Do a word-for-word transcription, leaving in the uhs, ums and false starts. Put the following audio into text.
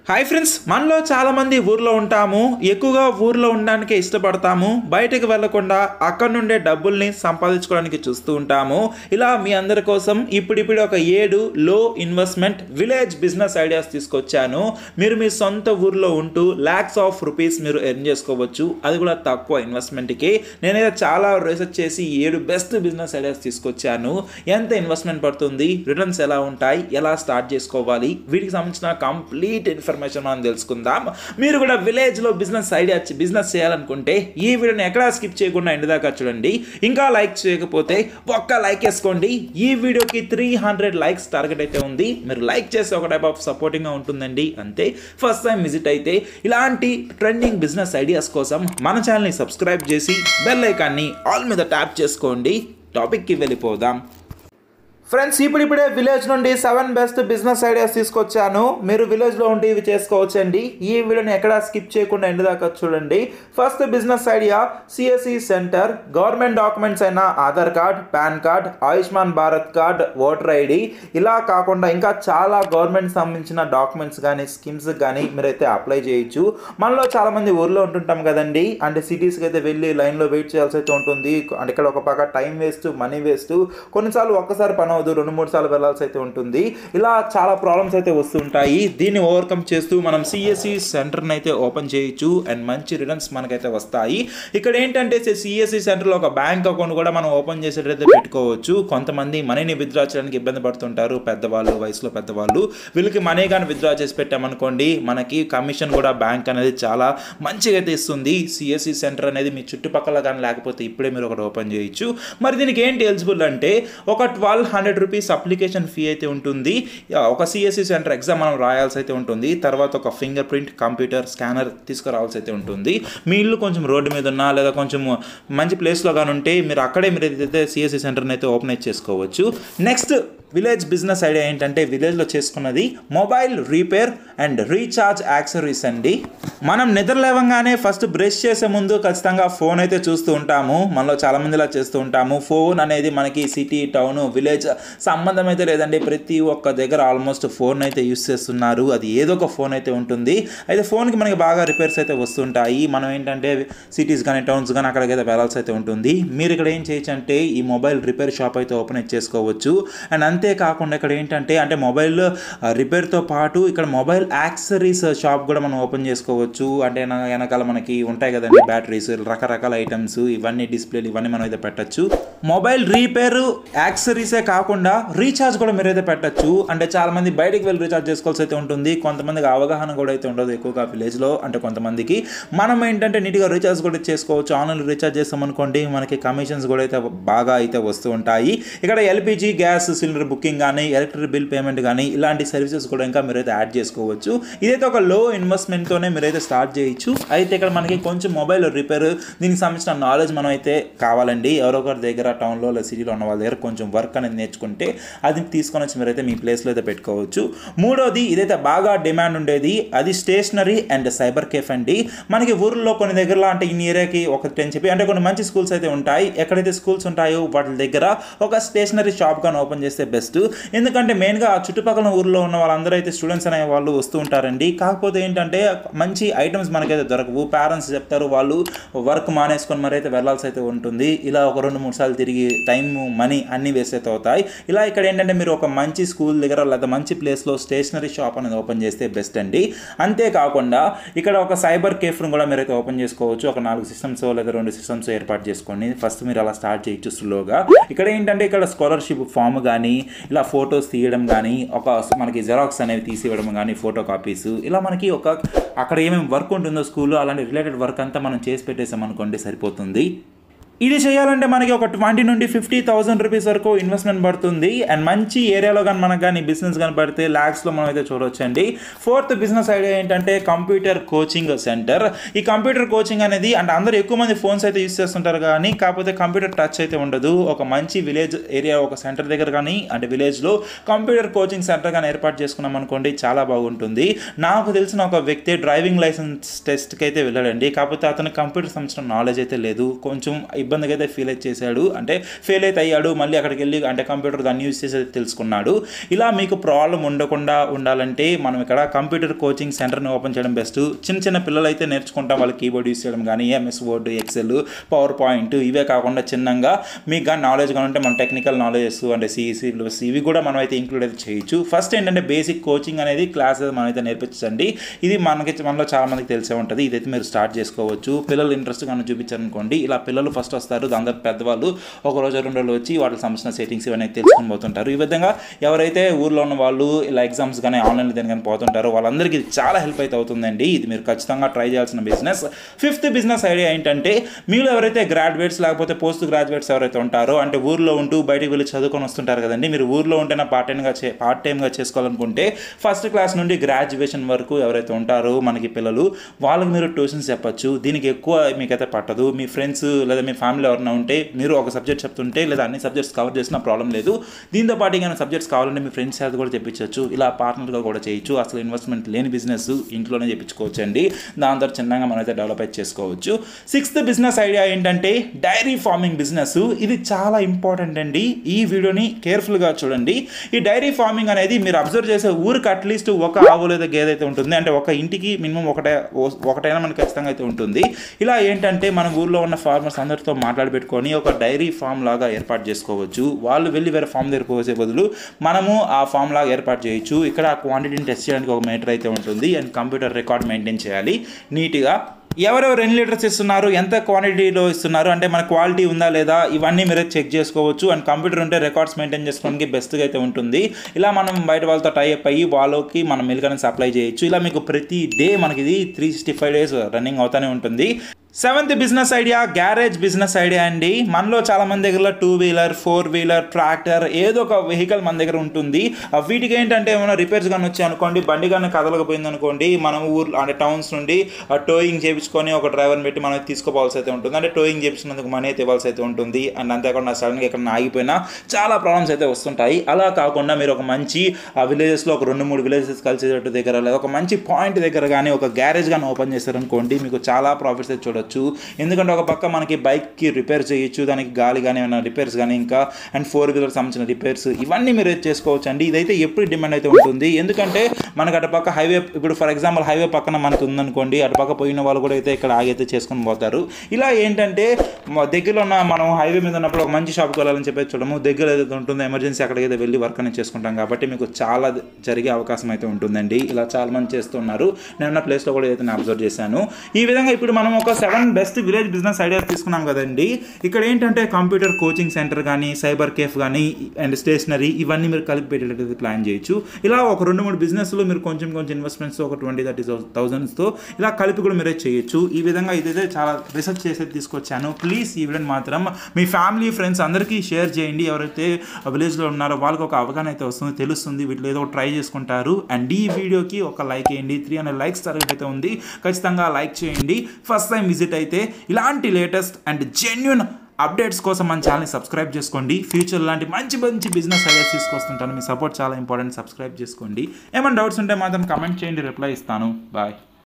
Hi friends, మనలో చాలామంది ఊర్లో ఉంటాము. ఎక్కువగా ఊర్లో ఉండడానికే ఇష్టపడతాము. బయటకు వెళ్లకుండా అక్కడ నుండే డబ్బుల్ని సంపాదించుకోవడానికి చూస్తూ ఉంటాము. ఇలా మీ అందరి కోసం ఇప్పుడిప్పుడు ఒక ఏడు లో ఇన్వెస్ట్మెంట్ విలేజ్ బిజినెస్ ఐడియాస్ తీసుకొచ్చాను. మీరు మీ సొంత ఊర్లో ఉంటూ ల్యాక్స్ ఆఫ్ రూపీస్ మీరు ఎర్న్ చేసుకోవచ్చు, అది కూడా తక్కువ ఇన్వెస్ట్మెంట్కి. నేనైతే చాలా రీసెర్చ్ చేసి ఏడు బెస్ట్ బిజినెస్ ఐడియాస్ తీసుకొచ్చాను. ఎంత ఇన్వెస్ట్మెంట్ పడుతుంది, రిటర్న్స్ ఎలా ఉంటాయి, ఎలా స్టార్ట్ చేసుకోవాలి, వీటికి సంబంధించిన కంప్లీట్ ఇన్ఫర్మేషన్ మనం తెలుసుకుందాం. మీరు కూడా విలేజ్ లో బిజినెస్ ఐడియా బిజినెస్ చేయాలనుకుంటే ఈ వీడియోని ఎక్కడా స్కిప్ చేయకుండా ఎండ్ దాకా చూడండి. ఇంకా లైక్ చేయకపోతే ఒక్క లైక్ వేసుకోండి. ఈ వీడియోకి త్రీ హండ్రెడ్ లైక్స్ టార్గెట్ అయితే ఉంది. మీరు లైక్ చేస్తే ఒక టైప్ ఆఫ్ సపోర్టింగ్ గా ఉంటుందండి, అంతే. ఫస్ట్ టైం విజిట్ అయితే ఇలాంటి ట్రెండింగ్ బిజినెస్ ఐడియాస్ కోసం మన ఛానల్ని సబ్స్క్రైబ్ చేసి బెల్ ఐకాన్ని ఆల్ మీద ట్యాప్ చేసుకోండి. టాపిక్కి వెళ్ళిపోదాం. ఫ్రెండ్స్, ఇప్పుడిప్పుడే విలేజ్ నుండి సెవెన్ బెస్ట్ బిజినెస్ ఐడియాస్ తీసుకొచ్చాను. మీరు విలేజ్లో ఉండి ఇవి చేసుకోవచ్చండి. ఈ వీడియోని ఎక్కడా స్కిప్ చేయకుండా ఎండ్ దాకా చూడండి. First business idea, CSC centre. Government documents అయిన Aadhaar card, PAN card, Ayushman Bharat card, voter ID, ఇలా కాకుండా ఇంకా చాలా గవర్నమెంట్ సంబంధించిన డాక్యుమెంట్స్ కానీ స్కీమ్స్ కానీ మీరైతే అప్లై చేయొచ్చు. మనలో చాలామంది ఊర్లో ఉంటుంటాం కదండి, అంటే సిటీస్కి అయితే వెళ్ళి లైన్లో వెయిట్ చేయాల్సి అయితే ఉంటుంది. అంటే ఇక్కడ ఒక పక్క టైం వేస్ట్, మనీ వేస్ట్, కొన్నిసార్లు ఒక్కసారి పని రెండు మూడు సార్లు వెళ్లాల్సి అయితే ఉంటుంది. ఇలా చాలా ప్రాబ్లమ్స్ అయితే వస్తుంటాయి. దీన్ని ఓవర్కమ్ చేస్తూ మనం సిఎస్సి సెంటర్ని అయితే ఓపెన్ చేయొచ్చు అండ్ మంచి రిటర్న్స్ మనకైతే వస్తాయి. ఇక్కడ ఏంటంటే సిఎస్సి సెంటర్లో ఒక బ్యాంక్ అకౌంట్ కూడా మనం ఓపెన్ చేసేటైతే పెట్టుకోవచ్చు. కొంతమంది మనీని విత్డ్రా చేయడానికి ఇబ్బంది పడుతుంటారు, పెద్దవాళ్ళు, వయసులో పెద్దవాళ్ళు. వీళ్ళకి మనీ కానీ విత్డ్రా చేసి పెట్టామనుకోండి, మనకి కమిషన్ కూడా బ్యాంక్ అనేది చాలా మంచిగా అయితే ఇస్తుంది. సిఎస్సి సెంటర్ అనేది మీ చుట్టుపక్కల కానీ లేకపోతే ఇప్పుడే మీరు ఒకటి ఓపెన్ చేయొచ్చు. మరి దీనికి ఏంటి ఎలిజిబుల్ అంటే ఒక twelve hundred rupees application fee అయితే ఉంటుంది. ఒక సిఎస్సి సెంటర్ ఎగ్జామ్ మనం రాయాల్సి అయితే ఉంటుంది. తర్వాత ఒక ఫింగర్ ప్రింట్, కంప్యూటర్, స్కానర్ తీసుకురావాల్సి అయితే ఉంటుంది. మీ ఇల్లు కొంచెం రోడ్డు మీద ఉన్నా లేదా కొంచెం మంచి ప్లేస్లో కానీ ఉంటే మీరు అక్కడే మీరు ఏదైతే సిఎస్సి సెంటర్ని అయితే ఓపెన్ అయితే చేసుకోవచ్చు. నెక్స్ట్ విలేజ్ బిజినెస్ ఐడియా ఏంటంటే విలేజ్లో చేసుకున్నది mobile repair and recharge accessories అండి. మనం నిద్ర లేవగానే ఫస్ట్ బ్రష్ చేసే ముందు ఖచ్చితంగా ఫోన్ అయితే చూస్తూ ఉంటాము. మనలో చాలామంది ఇలా చేస్తూ ఉంటాము. ఫోన్ అనేది మనకి సిటీ, టౌన్, విలేజ్ సంబంధం అయితే లేదండి. ప్రతి ఒక్క దగ్గర ఆల్మోస్ట్ ఫోన్ అయితే యూస్ చేస్తున్నారు. అది ఏదో ఒక ఫోన్ అయితే ఉంటుంది. అయితే ఫోన్కి మనకి బాగా రిపేర్స్ అయితే వస్తుంటాయి. మనం ఏంటంటే సిటీస్ కానీ టౌన్స్ కానీ అక్కడికైతే వెళ్ళాల్సి అయితే ఉంటుంది. మీరు ఇక్కడ ఏం చేయొచ్చు అంటే ఈ మొబైల్ రిపేర్ షాప్ అయితే ఓపెన్ అయితే చేసుకోవచ్చు. అండ్ అంతేకాకుండా ఇక్కడ ఏంటంటే అంటే మొబైల్ రిపేర్తో పాటు ఇక్కడ మొబైల్ యాక్సెసరీస్ షాప్ కూడా మనం ఓపెన్ చేసుకోవచ్చు. అంటే వెనకాల మనకి ఉంటాయి కదండి బ్యాటరీస్, రకరకాల ఐటమ్స్, ఇవన్నీ డిస్ప్లేలు, ఇవన్నీ మనం అయితే పెట్టచ్చు. మొబైల్ రిపేర్ యాక్సెసరీసే కాకుండా రీఛార్జ్ కూడా మీరైతే పెట్టచ్చు. అంటే చాలా మంది బయటికి వెళ్ళి రీఛార్జ్ చేసుకోవాల్సి అయితే ఉంటుంది. కొంతమందికి అవగాహన కూడా అయితే ఉండదు ఎక్కువగా విలేజ్లో. అంటే కొంతమందికి మనం ఏంటంటే నీట్గా రీఛార్జ్ కూడా చేసుకోవచ్చు. ఆన్లైన్ రీఛార్జ్ చేస్తామనుకోండి, మనకి కమిషన్స్ కూడా అయితే బాగా అయితే వస్తూ ఉంటాయి. ఇక్కడ ఎల్పిజి గ్యాస్ సిలిండర్ బుకింగ్ కానీ, ఎలక్ట్రిక్ బిల్ పేమెంట్ కానీ ఇలాంటి సర్వీసెస్ కూడా ఇంకా మీరైతే యాడ్ చేసుకోవచ్చు. ఇదైతే ఒక లో ఇన్వెస్ట్మెంట్తోనే మీరైతే స్టార్ట్ చేయొచ్చు. అయితే ఇక్కడ మనకి కొంచెం మొబైల్ రిపేర్ దీనికి సంబంధించిన నాలెడ్జ్ మనం అయితే కావాలండి. ఎవరొకరి దగ్గర టౌన్లో లేదా సిటీలో ఉన్న వాళ్ళ దగ్గర కొంచెం వర్క్ అనేది నేర్చుకుంటే అది తీసుకొని వచ్చి మీరైతే మీ ప్లేస్లో అయితే పెట్టుకోవచ్చు. మూడోది, ఇదైతే బాగా డిమాండ్ ఉండేది, అది స్టేషనరీ అండ్ సైబర్ కేఫ్ అండి. మనకి ఊర్లో కొన్ని దగ్గరలో అంటే ఈ ఏరియాకి ఒకటి అని చెప్పి అంటే కొన్ని మంచి స్కూల్స్ అయితే ఉంటాయి. ఎక్కడైతే స్కూల్స్ ఉంటాయో వాటి దగ్గర ఒక స్టేషనరీ షాప్ కానీ ఓపెన్ చేస్తే బెస్ట్. ఎందుకంటే మెయిన్గా ఆ చుట్టుపక్కల ఊర్లో ఉన్న వాళ్ళందరూ అయితే స్టూడెంట్స్ అనే వాళ్ళు వస్తూ ఉంటారండి. కాకపోతే ఏంటంటే మంచి ఐటమ్స్ మనకైతే దొరకవు. పేరెంట్స్ చెప్తారు, వాళ్ళు వర్క్ మానేసుకొని మరి అయితే వెళ్ళాల్సి అయితే ఉంటుంది. ఇలా ఒక రెండు మూడు సార్లు తిరిగి టైం, మనీ అన్నీ వేస్ట్ అయితే అవుతాయి. ఇలా ఇక్కడ ఏంటంటే మీరు ఒక మంచి స్కూల్ దగ్గర లేదా మంచి ప్లేస్లో స్టేషనరీ షాప్ అనేది ఓపెన్ చేస్తే బెస్ట్ అండి. అంతేకాకుండా ఇక్కడ ఒక సైబర్ కేఫ్ను కూడా మీరైతే ఓపెన్ చేసుకోవచ్చు. ఒక నాలుగు సిస్టమ్స్ లేదా రెండు సిస్టమ్స్ ఏర్పాటు చేసుకోండి. ఫస్ట్ మీరు అలా స్టార్ట్ చేయొచ్చు స్లోగా. ఇక్కడ ఏంటంటే ఇక్కడ స్కాలర్షిప్ ఫామ్ కానీ, ఇలా ఫొటోస్ తీయడం కానీ, ఒక మనకి జెరాక్స్ అనేవి తీసి ఇవ్వడం కానీ, ఫోటో కాపీస్, ఇలా మనకి ఒక అక్కడ ఏమేమి వర్క్ ఉంటుందో స్కూల్లో అలాంటి రిలేటెడ్ వర్క్ అంతా మనం చేసి పెట్టేసాం అనుకోండి, సరిపోతుంది. ఇది చేయాలంటే మనకి ఒక ట్వంటీ నుండి ఫిఫ్టీ థౌసండ్ రూపీస్ వరకు ఇన్వెస్ట్మెంట్ పడుతుంది. అండ్ మంచి ఏరియాలో కానీ మనకు కానీ బిజినెస్ కానీ పడితే ల్యాక్స్లో మనం అయితే చూడవచ్చు అండి. ఫోర్త్ బిజినెస్ ఐడియా ఏంటంటే కంప్యూటర్ కోచింగ్ సెంటర్. ఈ కంప్యూటర్ కోచింగ్ అనేది అంటే అందరూ ఎక్కువ మంది ఫోన్స్ అయితే యూస్ చేస్తుంటారు కానీ కాకపోతే కంప్యూటర్ టచ్ అయితే ఉండదు. ఒక మంచి విలేజ్ ఏరియా ఒక సెంటర్ దగ్గర కానీ అంటే విలేజ్లో కంప్యూటర్ కోచింగ్ సెంటర్ కానీ ఏర్పాటు చేసుకున్నాం అనుకోండి, చాలా బాగుంటుంది. నాకు తెలిసిన ఒక వ్యక్తి డ్రైవింగ్ లైసెన్స్ టెస్ట్కి అయితే వెళ్ళాడండి. కాకపోతే అతను కంప్యూటర్ సంబంధించిన నాలెడ్జ్ అయితే లేదు, కొంచెం ఇబ్బందిగా అయితే ఫీల్ అయితే చేశాడు, అంటే ఫెయిల్ అయితే అయ్యాడు. మళ్ళీ అక్కడికి వెళ్ళి అంటే కంప్యూటర్ దాన్ని యూజ్ చేసి తెలుసుకున్నాడు. ఇలా మీకు ప్రాబ్లం ఉండకుండా ఉండాలంటే మనం ఇక్కడ కంప్యూటర్ కోచింగ్ సెంటర్ని ఓపెన్ చేయడం బెస్ట్. చిన్న చిన్న పిల్లలు అయితే నేర్చుకుంటాం, వాళ్ళకి కీబోర్డ్ యూజ్ చేయడం కానీ, MS Word, Excel, power point, ఇవే కాకుండా చిన్నగా మీకు కానీ నాలెడ్జ్ కానీ ఉంటే మన టెక్నికల్ నాలెడ్జెస్ అంటే సిఈసి ప్లస్ ఇవి కూడా మనం అయితే ఇంక్లూడ్ అయితే చేయొచ్చు. ఫస్ట్ ఏంటంటే బేసిక్ కోచింగ్ అనేది క్లాస్ మనం అయితే నేర్పించండి. ఇది మనకి మనలో చాలా మందికి తెలిసే ఉంటుంది. ఇదైతే మీరు స్టార్ట్ చేసుకోవచ్చు. పిల్లలు ఇంట్రెస్ట్ కానీ చూపించారనుకోండి, ఇలా పిల్లలు ఫస్ట్ వస్తారు, దాని తర్వాత పెద్దవాళ్ళు ఒక రోజు రెండు రోజులు వచ్చి వాటికి సంబంధించిన సెట్టింగ్స్ ఇవన్నీ తెలుసుకొని పోతుంటారు. ఈ విధంగా ఎవరైతే ఊర్లో ఉన్న వాళ్ళు ఇలా ఎగ్జామ్స్ కానీ ఆన్లైన్లో దేని కానీ పోతుంటారో వాళ్ళందరికీ ఇది చాలా హెల్ప్ అయితే అవుతుందండి. ఇది మీరు ఖచ్చితంగా ట్రై చేయాల్సిన బిజినెస్. ఫిఫ్త్ బిజినెస్ ఐడియా ఏంటంటే, మీరు ఎవరైతే గ్రాడ్యుయేట్స్ లేకపోతే పోస్ట్ గ్రాడ్యుయేట్స్ ఎవరైతే ఉంటారో, అంటే ఊర్లో ఉంటూ బయటికి వెళ్ళి చదువుకొని వస్తుంటారు కదండి, మీరు ఊర్లో ఉంటేనే పార్ట్ టైమ్గా చే పార్ట్ టైమ్గా చేసుకోవాలనుకుంటే ఫస్ట్ క్లాస్ నుండి గ్రాడ్యుయేషన్ వరకు ఎవరైతే ఉంటారో మనకి పిల్లలు, వాళ్ళకి మీరు ట్యూషన్స్ చెప్పచ్చు. దీనికి ఎక్కువ మీకైతే పట్టదు. మీ ఫ్రెండ్స్ లేదా మీ ఫ్యామిలీ ఎవరైనా ఉంటే మీరు ఒక సబ్జెక్ట్ చెప్తుంటే లేదా అన్ని సబ్జెక్ట్స్ కవర్ చేసిన ప్రాబ్లం లేదు. దీంతో పాటు ఏమైనా సబ్జెక్ట్స్ కావాలంటే మీ ఫ్రెండ్స్ అది కూడా చెప్పించవచ్చు. ఇలా పార్ట్నర్గా కూడా చేయొచ్చు. అసలు ఇన్వెస్ట్మెంట్ లేని బిజినెస్ ఇంట్లోనే చెప్పించుకోవచ్చు అండి. దాని తర్వాత చిన్నగా మనం అయితే డెవలప్ అయితే చేసుకోవచ్చు. సిక్స్త్ బిజినెస్ ఐడియా ఏంటంటే డైరీ ఫార్మింగ్ బిజినెస్. ఇది చాలా ఇంపార్టెంట్ అండి. ఈ వీడియోని కేర్ఫుల్గా చూడండి. ఈ డైరీ ఫార్మింగ్ అనేది మీరు అబ్జర్వ్ చేసే ఊరికి అట్లీస్ట్ ఒక ఆవు లేదా గేదె అయితే ఉంటుంది. అంటే ఒక ఇంటికి మినిమం ఒకటే ఒకటైనా మనకి ఖచ్చితంగా అయితే ఉంటుంది. ఇలా ఏంటంటే మన ఊర్లో ఉన్న ఫార్మర్స్ అందరితో మాట్లాడి పెట్టుకొని ఒక డైరీ ఫామ్ లాగా ఏర్పాటు చేసుకోవచ్చు. వాళ్ళు వెళ్ళి వేరే ఫామ్ దగ్గర పోసే బదులు మనము ఆ ఫామ్ లాగా ఏర్పాటు చేయొచ్చు. ఇక్కడ ఆ క్వాంటిటీని టెస్ట్ చేయడానికి ఒక మీటర్ అయితే ఉంటుంది అండ్ కంప్యూటర్ రికార్డ్ మెయింటైన్ చేయాలి నీట్గా. ఎవరెవరు ఎన్ని లీటర్స్ ఇస్తున్నారు, ఎంత క్వాంటిటీలో ఇస్తున్నారు, అంటే మన క్వాలిటీ ఉందా లేదా, ఇవన్నీ మీరు చెక్ చేసుకోవచ్చు. అండ్ కంప్యూటర్ ఉంటే రికార్డ్స్ మెయింటైన్ చేసుకోవడానికి బెస్ట్గా అయితే ఉంటుంది. ఇలా మనం బయట వాళ్ళతో టైఅప్ అయ్యి వాళ్ళకి మనం మిల్క్ అనేది సప్లై చేయొచ్చు. ఇలా మీకు ప్రతి డే మనకి ఇది three sixty five days running అవుతూనే ఉంటుంది. Seventh business idea garage business idea అండి. మనలో చాలా మంది దగ్గర two wheeler, four wheeler, tractor ఏదో ఒక వెహికల్ మన దగ్గర ఉంటుంది. వీటికి ఏంటంటే ఏమైనా రిపేర్స్ కానీ వచ్చాయి అనుకోండి, బండి కానీ కదలకపోయింది అనుకోండి, మనం ఊరు అంటే టౌన్స్ నుండి టోయింగ్ చేయించుకొని ఒక డ్రైవర్ని పెట్టి మనం తీసుకోవాల్సి అయితే ఉంటుంది. అంటే టోయింగ్ చేయించినందుకు మనీ అయితే ఇవ్వాల్సి అయితే ఉంటుంది. అండ్ అంతేకాకుండా సడన్గా ఎక్కడ ఆగిపోయినా చాలా ప్రాబ్లమ్స్ అయితే వస్తుంటాయి. అలా కాకుండా మీరు ఒక మంచి ఆ విలేజెస్లో ఒక రెండు మూడు విలేజెస్ కలిసేటట్టు దగ్గర లేదా ఒక మంచి పాయింట్ దగ్గర కానీ ఒక గ్యారేజ్ కానీ ఓపెన్ చేశారనుకోండి, మీకు చాలా ప్రాఫిట్స్ అయితే చూడొచ్చు. ఎందుకంటే ఒక పక్క మనకి బైక్కి రిపేర్ చేయొచ్చు, దానికి గాలి కానీ ఏమైనా రిపేర్స్ కానీ ఇంకా అండ్ ఫోర్ వీలర్ సంబంధించిన రిపేర్స్ ఇవన్నీ మీరు చేసుకోవచ్చు అండి. ఇదైతే ఎప్పుడు డిమాండ్ అయితే ఉంటుంది. ఎందుకంటే మనకు అటు పక్క హైవే, ఇప్పుడు ఫర్ ఎగ్జాంపుల్ హైవే పక్కన మనకు ఉందనుకోండి, అటు పక్క పోయిన వాళ్ళు కూడా అయితే ఇక్కడ ఆగైతే చేసుకొని పోతారు. ఇలా ఏంటంటే దగ్గరలో ఉన్న మనం హైవే మీద ఉన్నప్పుడు ఒక మంచి షాప్కి వెళ్ళాలని చెప్పేసి చూడము, దగ్గర ఏదైతే ఉంటుందో ఎమర్జెన్సీ అక్కడికైతే వెళ్ళి వర్క్ అనేది చేసుకుంటాం కాబట్టి మీకు చాలా జరిగే అవకాశం అయితే ఉంటుందండి. ఇలా చాలా మంది చేస్తున్నారు. నేను ఉన్న ప్లేస్లో కూడా అయితే నేను అబ్జర్వ్ చేశాను. ఈ విధంగా ఇప్పుడు మనం ఒక seven best village business ideas తీసుకున్నాం కదండి. ఇక్కడ ఏంటంటే కంప్యూటర్ కోచింగ్ సెంటర్ కానీ, సైబర్ కేఫ్ కానీ అండ్ స్టేషనరీ ఇవన్నీ మీరు కలిపి పెట్టేటట్టు ప్లాన్ చేయొచ్చు. ఇలా ఒక రెండు మూడు బిజినెస్లో మీరు కొంచెం కొంచెం ఇన్వెస్ట్మెంట్స్ ఒక ట్వంటీ థర్టీ థౌసండ్స్తో ఇలా కలిపి కూడా మీరే చేయొచ్చు. ఈ విధంగా ఇదైతే చాలా రీసెర్చ్ చేసేది తీసుకొచ్చాను. ప్లీజ్ ఈ వీడియోని మాత్రం మీ ఫ్యామిలీ ఫ్రెండ్స్ అందరికీ షేర్ చేయండి. ఎవరైతే విలేజ్లో ఉన్నారో వాళ్ళకి ఒక అవగాహన అయితే వస్తుంది, తెలుస్తుంది, వీటిలో ఏదో ట్రై చేసుకుంటారు. అండ్ ఈ వీడియోకి ఒక లైక్ వేయండి. త్రీ హండ్రెడ్ లైక్స్ టార్గెట్ అయితే ఉంది, ఖచ్చితంగా లైక్ చేయండి. ఫస్ట్ టైం విజిట్ అయితే ఇలాంటి లేటెస్ట్ అండ్ జెన్యూన్ అప్డేట్స్ కోసం మన ఛానల్ని సబ్స్క్రైబ్ చేసుకోండి. ఫ్యూచర్ లాంటి మంచి మంచి బిజినెస్ ఐడియాస్ తీసుకొస్తుంటాను. మీ సపోర్ట్ చాలా ఇంపార్టెంట్. సబ్స్క్రైబ్ చేసుకోండి. ఏమైనా డౌట్స్ ఉంటే మాత్రం కమెంట్ చేయండి, రిప్లై ఇస్తాను. బాయ్.